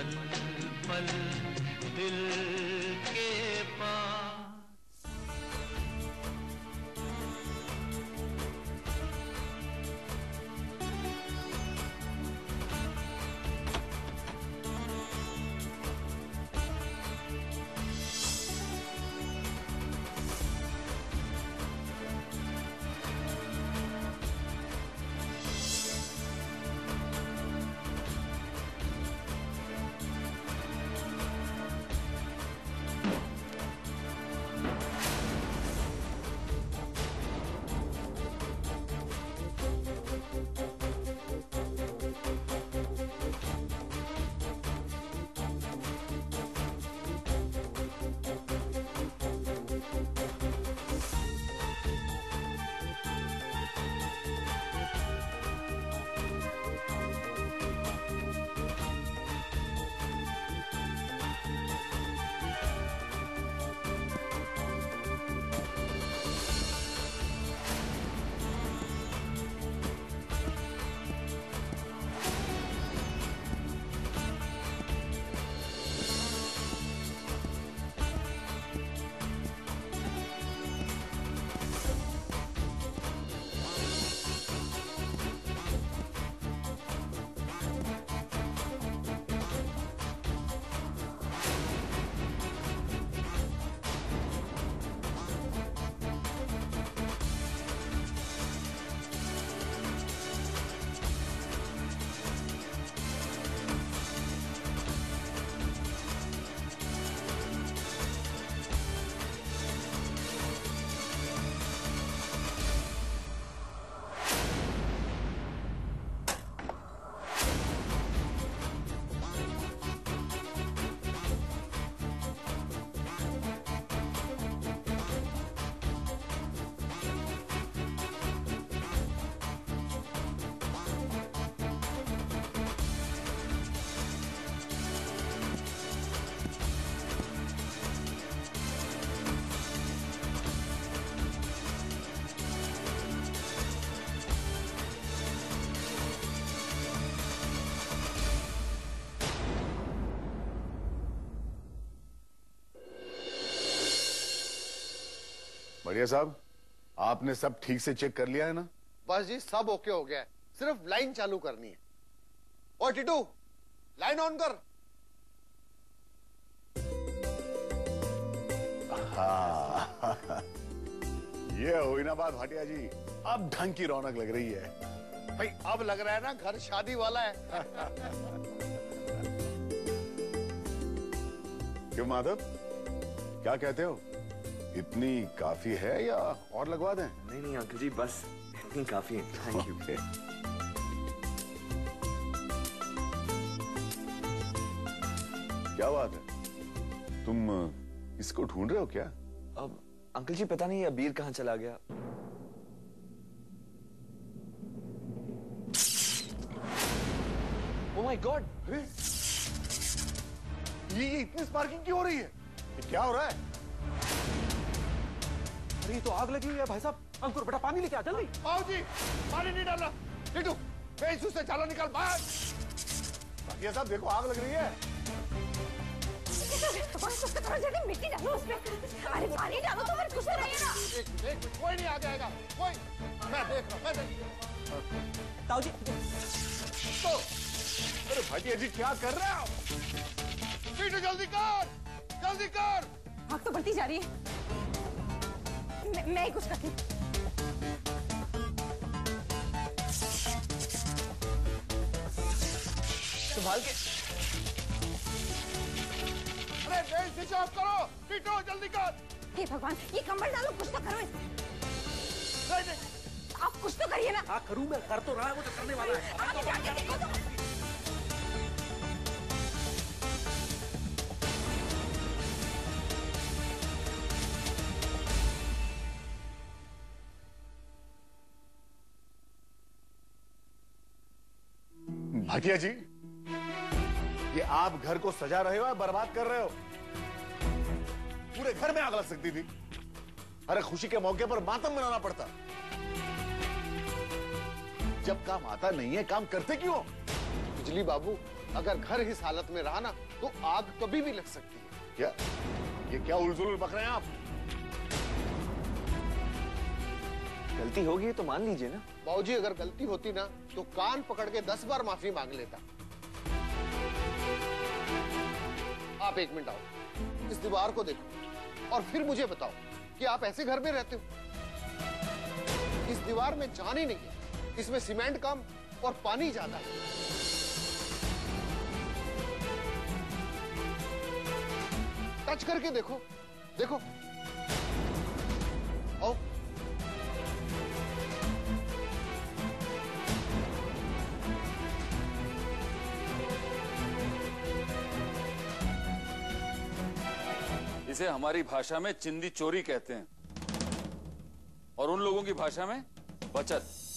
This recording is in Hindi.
पल दिल के पास। बढ़िया साहब, आपने सब ठीक से चेक कर लिया है ना? बस जी सब ओके हो गया है, सिर्फ लाइन चालू करनी है। ओए टीटू, लाइन ऑन कर। हाँ ये हुई ना बात भाटिया जी, अब ढंग की रौनक लग रही है। भाई अब लग रहा है ना घर शादी वाला है। क्यों माधव, क्या कहते हो? इतनी काफी है या और लगवा दें? नहीं नहीं अंकल जी, बस इतनी काफी है, थैंक यू। क्या बात है, तुम इसको ढूंढ रहे हो क्या? अब अंकल जी पता नहीं अबीर कहाँ चला गया। ओह माय गॉड, ये इतनी स्पार्किंग क्यों हो रही है? ये क्या हो रहा है? अरे तो आग लगी हुई है भाई साहब। अंकुर बेटा पानी लेके आ जल्दी। आओ जी, पानी नहीं डालना। टीटू बेसू से चाला निकाल बाहर। भाटिया साहब देखो आग लग रही है। जल्दी मिट्टी डालो उसमें। अरे पानी डालो तो फिर कुछ रहिए ना। एक मिनट, कोई नहीं आ जाएगा, कोई। मैं देख रहा हूँ। ताऊ जी तो अरे भाटिया जी क्या कर रहे हो? टीटू जल्दी कर, जल्दी कर। आग तो बढ़ती जा रही है। मैं ही कुछ करती हूँ। संभाल के। अरे बेल स्विच ऑफ करो, टीटू जल्दी कर। हे भगवान, ये कंबल डालो, कुछ तो करो इसमें। नहीं, आप कुछ तो करिए ना। हाँ करूँ, मैं कर तो रहा है, वो तो करने वाला है। आगे जाके देखो तो। भाटिया जी, ये आप घर को सजा रहे हो या बर्बाद कर रहे हो? पूरे घर में आग लग सकती थी। अरे खुशी के मौके पर मातम मनाना पड़ता। जब काम आता नहीं है, काम करते क्यों? बिजली बाबू, अगर घर इस हालत में रहा ना तो आग कभी भी लग सकती है। क्या ये क्या उलझुल बक रहे हैं आप? गलती होगी तो मान लीजिए ना। बाबूजी अगर गलती होती ना तो कान पकड़ के 10 बार माफी मांग लेता। आप 1 मिनट आओ, इस दीवार को देखो और फिर मुझे बताओ कि आप ऐसे घर में रहते हो? इस दीवार में जान ही नहीं है, इसमें सीमेंट कम और पानी ज्यादा है। टच करके देखो, देखो। आओ। इसे हमारी भाषा में चिंदी चोरी कहते हैं और उन लोगों की भाषा में बचत।